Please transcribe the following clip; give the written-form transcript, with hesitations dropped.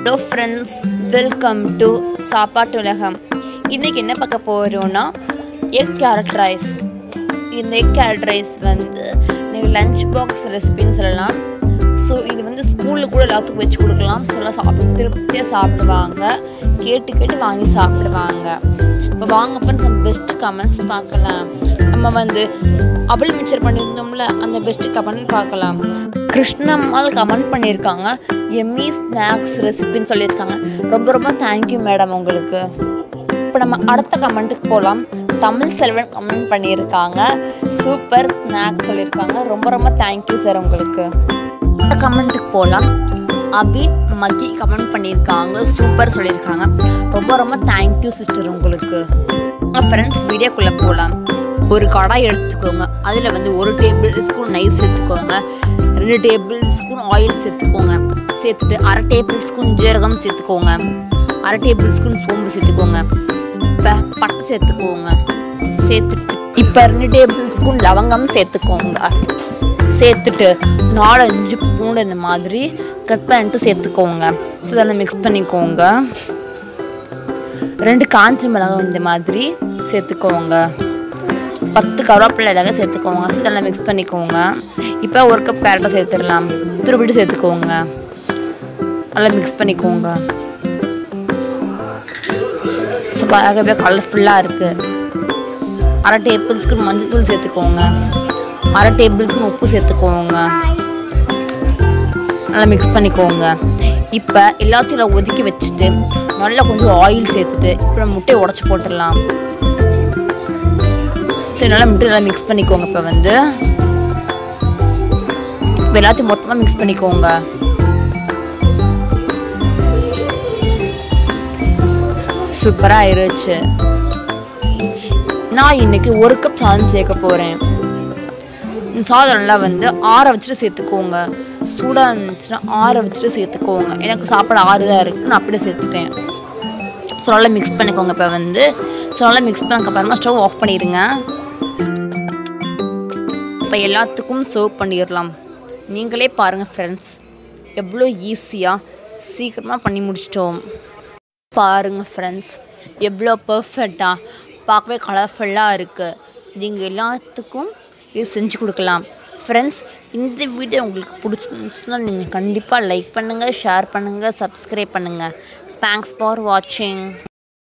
Hello friends, welcome to சாப்பாட்டு உலகம். இன்னைக்கு என்ன பார்க்க போறோம்னா egg carrot rice. இந்த egg carrot rice வந்து நீங்க லஞ்ச் பாக்ஸ் ரெசிபின்னு சொல்லலாம். ஸோ இது வந்து ஸ்கூலில் கூட எல்லாத்துக்கும் வச்சு கொடுக்கலாம். சொல்லலாம் சாப்பிட்டு திருப்தியாக சாப்பிடுவாங்க, கேட்டு வாங்கி சாப்பிடுவாங்க. இப்போ வாங்க ஃப்ரெண்ட்ஸ் நம்ம பெஸ்ட்டு கமெண்ட்ஸ் பார்க்கலாம். நம்ம வந்து அவள் மிக்சர் பண்ணியிருந்தோம்ல, அந்த பெஸ்ட்டு கமெண்ட் பார்க்கலாம். கிருஷ்ணம்மாள் கமெண்ட் பண்ணியிருக்காங்க, எம்மி ஸ்நாக்ஸ் ரெசிபின்னு சொல்லியிருக்காங்க. ரொம்ப தேங்க்யூ மேடம் உங்களுக்கு. இப்போ நம்ம அடுத்த கமெண்ட்டுக்கு போகலாம். தமிழ் செல்வன் கமெண்ட் பண்ணியிருக்காங்க, சூப்பர் ஸ்நாக்ஸ் சொல்லியிருக்காங்க. ரொம்ப தேங்க்யூ சார் உங்களுக்கு. அடுத்த கமெண்ட்டுக்கு போகலாம். அபி மகி கமெண்ட் பண்ணியிருக்காங்க, சூப்பர் சொல்லியிருக்காங்க. ரொம்ப தேங்க்யூ சிஸ்டர் உங்களுக்கு. ஃப்ரெண்ட்ஸ் வீடியோக்குள்ளே போகலாம். ஒரு கடாய் எடுத்துக்கோங்க, அதில் வந்து 1 டேபிள் ஸ்பூன் நெய் சேர்த்துக்கோங்க, 2 டேபிள் ஸ்பூன் ஆயில் சேர்த்துக்கோங்க, சேர்த்துட்டு 1/2 டேபிள் ஸ்பூன் ஜீரகம் சேர்த்துக்கோங்க, 1/2 டேபிள் ஸ்பூன் சோம்பு சேர்த்துக்கோங்க, இப்போ பட்டை சேர்த்துக்கோங்க, சேர்த்துட்டு இப்போ 2 டேபிள் ஸ்பூன் லவங்கம் சேர்த்துக்கோங்க, சேர்த்துட்டு 4-5 பூண்டு இந்த மாதிரி கட் பண்ணிட்டு சேர்த்துக்கோங்க. ஸோ இதெல்லாம் மிக்ஸ் பண்ணிக்கோங்க. 2 காஞ்ச மிளகாய் இந்த மாதிரி சேர்த்துக்கோங்க, 10 கருவேப்பிலை இலகாய் சேர்த்துக்கோங்க. ஸோ இதெல்லாம் மிக்ஸ் பண்ணிக்கோங்க. இப்போ 1 கப் கேரட்டை சேர்த்துடலாம், துருவிட்டு சேர்த்துக்கோங்க, நல்லா மிக்ஸ் பண்ணிக்கோங்க. ஸோ பார்க்கவே கலர்ஃபுல்லாக இருக்குது. 1/2 டேபிள் ஸ்பூன் மஞ்சள் தூள் சேர்த்துக்கோங்க, 1/2 டேபிள் ஸ்பூன் உப்பு சேர்த்துக்கோங்க, நல்லா மிக்ஸ் பண்ணிக்கோங்க. இப்போ எல்லாத்தையும் ஒதுக்கி வச்சுட்டு நல்லா கொஞ்சம் ஆயில் சேர்த்துட்டு இப்போ நம்ம முட்டையை உடச்சி போட்டுடலாம். சரி, நல்லா முட்டை நல்லா மிக்ஸ் பண்ணிக்கோங்க. இப்போ வந்து இப்போ எல்லாத்தையும் மொத்தமாக மிக்ஸ் பண்ணிக்கோங்க. சூப்பராக ஆயிடுச்சு. நான் இன்னைக்கு 1 கப் சாதம் சேர்க்க போகிறேன். சாதம் நல்லா வந்து ஆற வச்சுட்டு சேர்த்துக்கோங்க. சூடாக இருந்துச்சுன்னா ஆற வச்சுட்டு சேர்த்துக்கோங்க. எனக்கு சாப்பாடு ஆறுதான் இருக்குது, நான் அப்படியே சேர்த்துட்டேன். ஸோ நல்லா மிக்ஸ் பண்ணிக்கோங்க. இப்போ வந்து ஸோ நல்லா மிக்ஸ் பண்ணக்கப்புறமா ஸ்டவ் ஆஃப் பண்ணிடுங்க. இப்போ எல்லாத்துக்கும் சர்வ் பண்ணிடலாம். நீங்களே பாருங்கள் ஃப்ரெண்ட்ஸ், எவ்வளோ ஈஸியாக சீக்கிரமாக பண்ணி முடிச்சிட்டோம். பாருங்கள் ஃப்ரெண்ட்ஸ், எவ்வளோ பர்ஃபெக்டாக பார்க்கவே கலர்ஃபுல்லாக இருக்குது. நீங்கள் எல்லாத்துக்கும் இது செஞ்சு கொடுக்கலாம். ஃப்ரெண்ட்ஸ், இந்த வீடியோ உங்களுக்கு பிடிச்சிருந்துச்சுன்னா நீங்கள் கண்டிப்பாக லைக் பண்ணுங்கள், ஷேர் பண்ணுங்கள், சப்ஸ்கிரைப் பண்ணுங்கள். தேங்க்ஸ் ஃபார் வாட்சிங்.